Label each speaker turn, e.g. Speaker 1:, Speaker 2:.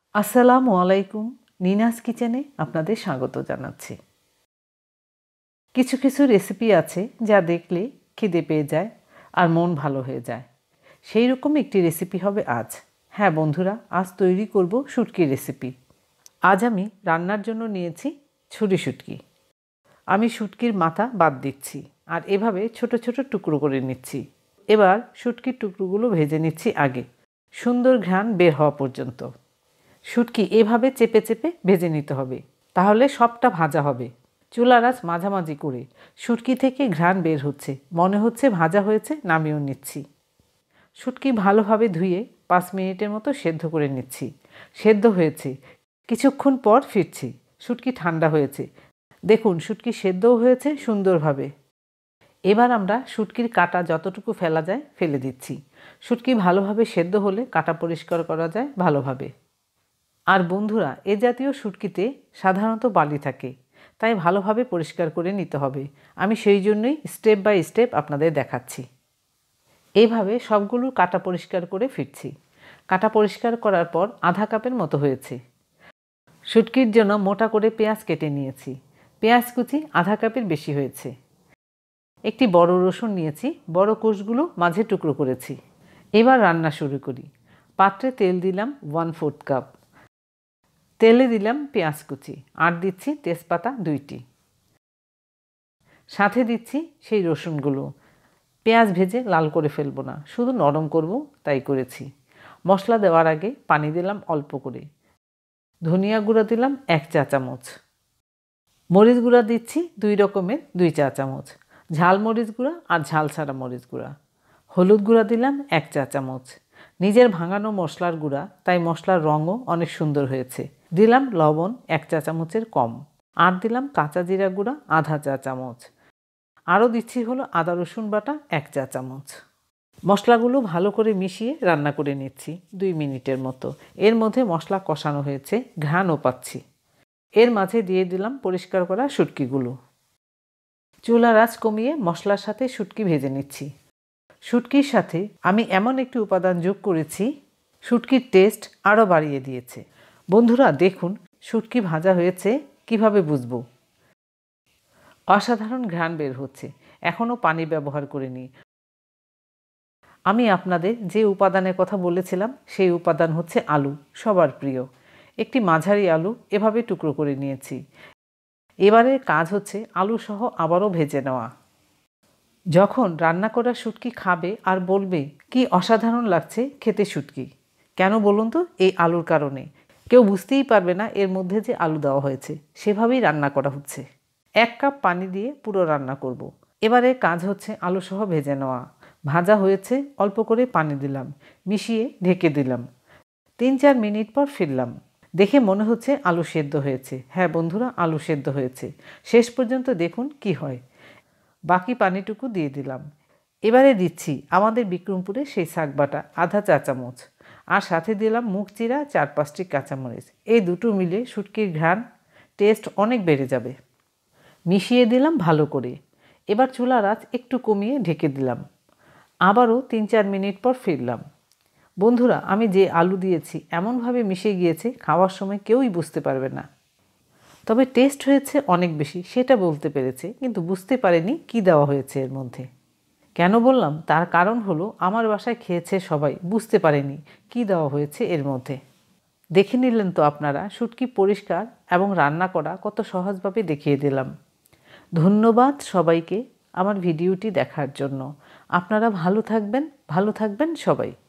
Speaker 1: আসসালামু আলাইকুম। নিনাস কিচেনে আপনাদের স্বাগত জানাচ্ছি। কিছু কিছু রেসিপি আছে যা দেখলে খিদে পেয়ে যায় আর মন ভালো হয়ে যায়। সেই রকম একটি রেসিপি হবে আজ। হ্যাঁ বন্ধুরা, আজ তৈরি করব শুটকির রেসিপি। আজ আমি রান্নার জন্য নিয়েছি ছুরি শুটকি। আমি শুটকির মাথা বাদ দিচ্ছি আর এভাবে ছোট ছোট টুকরো করে নিচ্ছি। এবার শুটকির টুকরোগুলো ভেজে নিচ্ছি আগে, সুন্দর ঘ্রাণ বের হওয়া পর্যন্ত। শুটকি এভাবে চেপে চেপে ভেজে নিতে হবে, তাহলে সবটা ভাজা হবে। চুলার আঁচ মাঝামাঝি করে। শুটকি থেকে ঘ্রাণ বের হচ্ছে, মনে হচ্ছে ভাজা হয়েছে, নামিয়েও নিচ্ছি। শুটকি ভালোভাবে ধুয়ে 5 মিনিটের মতো সেদ্ধ করে নিচ্ছি। সেদ্ধ হয়েছে, কিছুক্ষণ পর ফিরছি। শুটকি ঠান্ডা হয়েছে, দেখুন শুটকি সেদ্ধও হয়েছে সুন্দরভাবে। এবার আমরা শুটকির কাঁটা যতটুকু ফেলা যায় ফেলে দিচ্ছি। শুটকি ভালোভাবে সেদ্ধ হলে কাঁটা পরিষ্কার করা যায় ভালোভাবে। আর বন্ধুরা, এ জাতীয় শুটকিতে সাধারণত বালি থাকে, তাই ভালোভাবে পরিষ্কার করে নিতে হবে। আমি সেই জন্যই স্টেপ বাই স্টেপ আপনাদের দেখাচ্ছি। এইভাবে সবগুলো কাঁটা পরিষ্কার করে ফিরছি। কাঁটা পরিষ্কার করার পর আধা কাপের মতো হয়েছে। শুটকির জন্য মোটা করে পেঁয়াজ কেটে নিয়েছি। পেঁয়াজ কুচি আধা কাপের বেশি হয়েছে। একটি বড় রসুন নিয়েছি, বড় কোষগুলো মাঝে টুকরো করেছি। এবার রান্না শুরু করি। পাত্রে তেল দিলাম 1/4 কাপ। তেলে দিলাম পেঁয়াজ কুচি আর দিচ্ছি তেজপাতা 2টি। সাথে দিচ্ছি সেই রসুনগুলো। পেঁয়াজ ভেজে লাল করে ফেলবো না, শুধু নরম করব, তাই করেছি। মশলা দেওয়ার আগে পানি দিলাম অল্প করে। ধনিয়া গুঁড়া দিলাম 1 চা চামচ। মরিচ গুঁড়া দিচ্ছি 2 রকমের 2 চা চামচ। ঝাল মরিচ গুঁড়া আর ঝাল ছাড়া মরিচ গুঁড়া। হলুদ গুঁড়া দিলাম 1 চা চামচ। নিজের ভাঙানো মশলার গুঁড়া, তাই মশলার রঙও অনেক সুন্দর হয়েছে। দিলাম লবণ 1 চা চামচের কম। আর দিলাম কাঁচা জিরা গুঁড়া আধা চা চামচ। আরও দিচ্ছি হলো আদা রসুন বাটা 1 চা চামচ। মশলাগুলো ভালো করে মিশিয়ে রান্না করে নিচ্ছি 2 মিনিটের মতো। এর মধ্যে মশলা কষানো হয়েছে, ঘ্রাণও পাচ্ছি। এর মাঝে দিয়ে দিলাম পরিষ্কার করা শুটকিগুলো। চুলার আঁচ কমিয়ে মশলার সাথে শুটকি ভেজে নিচ্ছি। শুটকির সাথে আমি এমন একটি উপাদান যোগ করেছি, শুটকির টেস্ট আরও বাড়িয়ে দিয়েছে। বন্ধুরা দেখুন শুটকি ভাজা হয়েছে, কিভাবে বুঝবো? অসাধারণ ঘ্রাণ বের হচ্ছে। এখনও পানি ব্যবহার করিনি। আমি আপনাদের যে উপাদানের কথা বলেছিলাম সেই উপাদান হচ্ছে আলু, সবার প্রিয়। একটি মাঝারি আলু এভাবে টুকরো করে নিয়েছি। এবারের কাজ হচ্ছে আলু সহ আবারও ভেজে নেওয়া। যখন রান্না করা শুটকি খাবে আর বলবে কি অসাধারণ লাগছে খেতে শুটকি। কেন বলুন তো? এই আলুর কারণে। কেউ বুঝতেই পারবে না এর মধ্যে যে আলু দেওয়া হয়েছে, সেভাবেই রান্না করা হচ্ছে। 1 কাপ পানি দিয়ে পুরো রান্না করব। এবারে কাজ হচ্ছে আলু সহ ভেজে নেওয়া। ভাজা হয়েছে, অল্প করে পানি দিলাম, মিশিয়ে ঢেকে দিলাম। 3-4 মিনিট পর ফিরলাম। দেখে মনে হচ্ছে আলু সেদ্ধ হয়েছে। হ্যাঁ বন্ধুরা, আলু সেদ্ধ হয়েছে। শেষ পর্যন্ত দেখুন কি হয়। বাকি পানিটুকু দিয়ে দিলাম। এবারে দিচ্ছি আমাদের বিক্রমপুরে সেই শাক বাটা আধা চা চামচ। আর সাথে দিলাম মুগ চিরা 4-5টি কাঁচামরিচ। এই দুটো মিলে শুটকির ঘ্রাণ টেস্ট অনেক বেড়ে যাবে। মিশিয়ে দিলাম ভালো করে। এবার চুলার আঁচ একটু কমিয়ে ঢেকে দিলাম। আবারও 3-4 মিনিট পর ফিরলাম। বন্ধুরা, আমি যে আলু দিয়েছি এমনভাবে মিশে গিয়েছে খাওয়ার সময় কেউই বুঝতে পারবে না। তবে টেস্ট হয়েছে অনেক বেশি, সেটা বলতে পেরেছে, কিন্তু বুঝতে পারেনি কি দেওয়া হয়েছে এর মধ্যে। কেন বললাম? তার কারণ হলো আমার বাসায় খেয়েছে সবাই, বুঝতে পারেনি কি দেওয়া হয়েছে এর মধ্যে। দেখে নিলেন তো আপনারা শুটকি পরিষ্কার এবং রান্না করা কত সহজভাবে দেখিয়ে দিলাম। ধন্যবাদ সবাইকে আমার ভিডিওটি দেখার জন্য। আপনারা ভালো থাকবেন সবাই।